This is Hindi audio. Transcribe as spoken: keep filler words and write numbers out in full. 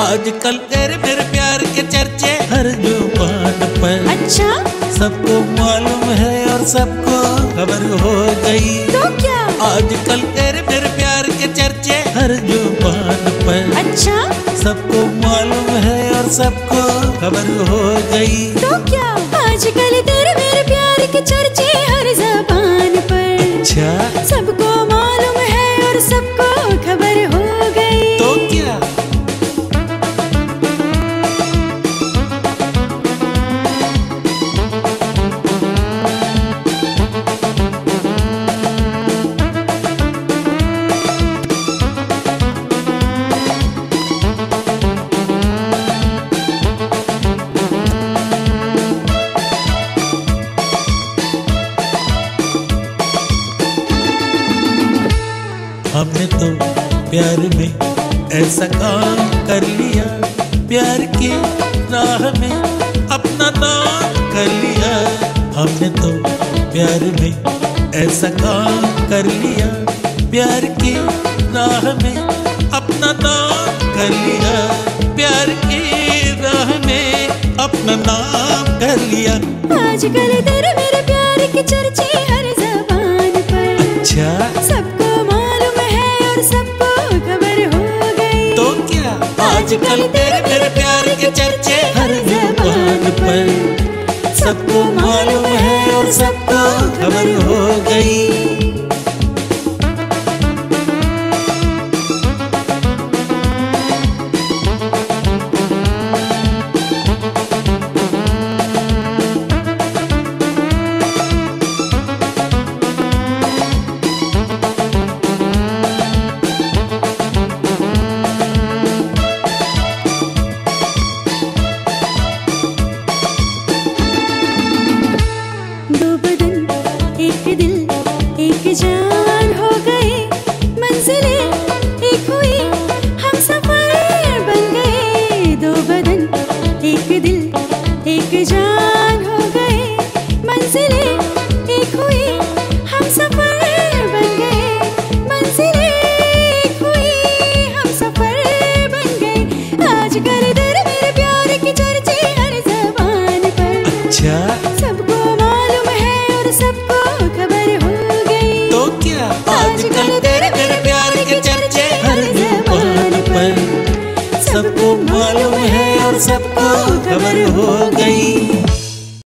आजकल तेरे मेरे प्यार के चर्चे हर जुबान पर। अच्छा, सबको मालूम है और सबको खबर हो गई। तो क्या? आजकल तेरे मेरे प्यार के चर्चे हर जुबान पर। अच्छा, सबको मालूम है और सबको खबर हो गई। तो क्या? आजकल तेरे मेरे प्यार के चर्चे हर ज़बान पर। अच्छा, सबको मालूम है और सबको खबर हो गई। तो क्या? हमने तो प्यार में ऐसा काम कर लिया, प्यार की राह में अपना नाम कर लिया। हमने तो प्यार में ऐसा काम कर लिया, प्यार की राह में अपना नाम कर लिया। प्यार की राह में अपना नाम कर लिया। आजकल तेरे मेरे प्यार के चर्चे हर ज़बान पर। अच्छा, सबको आजकल तेरे मेरे प्यार के चर्चे हर ज़बान पर। सबको मालूम है और सबको खबर हो गई। जान हो गए, मंजिलें एक हुई, हम सफर बन गए। दो बदन एक दिल एक जान हो गए, मंजिलें एक हुई, हम सफर बन गए। मंजिलें एक हुई, हम सफर बन गए। आजकल तेरे मेरे प्यार की चर्चे हर ज़बान पर। अच्छा, सबको मालूम है और सबको खबर हो। आजकल तेरे मेरे प्यार के चर्चे हर ज़बान पर। सबको मालूम है और सबको खबर हो गई।